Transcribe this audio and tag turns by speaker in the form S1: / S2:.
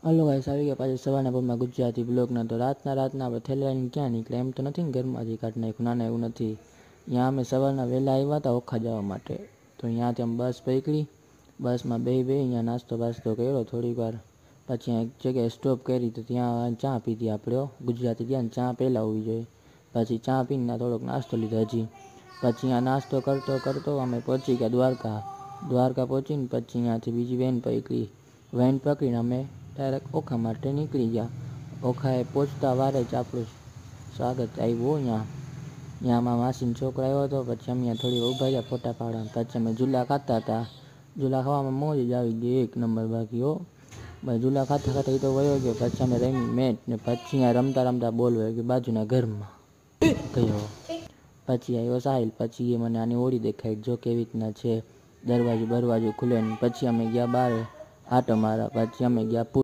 S1: Hello guys, આવી ગયા પાછા સવારના પરમાં ગુજરાતી બ્લોગના. તો રાતના આપણે થેલાઈને ક્યાં નીકળે, એમ તો નથી ને ઘરમાંથી કાઢી નાખ્યું, ના એવું નથી. ત્યાં અમે સવારના વહેલા આવ્યા હતા ઓખા જવા માટે. તો ત્યાંથી અમે બસ પકડી, બસમાં બે અહીંયા નાસ્તો બાસ્તો કર્યો થોડીક વાર. પછી એક જગ્યાએ સ્ટોપ કરી તો ત્યાં ચા પીધી આપણે. ગુજરાતી ત્યાં ચા પહેલાં હોવી જોઈએ. પછી ચા પીને થોડોક નાસ્તો લીધો હજી. પછી ત્યાં નાસ્તો કરતો અમે પહોંચી ગયા દ્વારકા પહોંચીને પછી ત્યાંથી બીજી વેન પકડીને અમે ડાયરેક્ટ ઓખા માટે નીકળી ગયા. ઓખાએ પહોંચતા વારે જ આપણું સ્વાગત આવ્યું. ત્યાં માસીનો છોકરો આવ્યો હતો. પછી અમે થોડી ઊભા રહ્યા ફોટા પાડવા. પછી અમે ઝૂલા ખાતા હતા. ઝૂલા ખાવામાં મોજ જ આવી ગઈ એક નંબર. બાકી ભાઈ ઝૂલા ખાતા એ તો વયો ગયો. પછી અમે રમી મેચ ને પછી ત્યાં રમતા બોલ વયો ગયો બાજુના ઘરમાં ગયો. પછી આવ્યો સાહિલ. પછી એ મને આની ઓળી દેખાડી જો કેવી રીતના છે, દરવાજો ખુલે ને. પછી અમે ગયા બહાર આટો મારવા. પછી અમે ગયા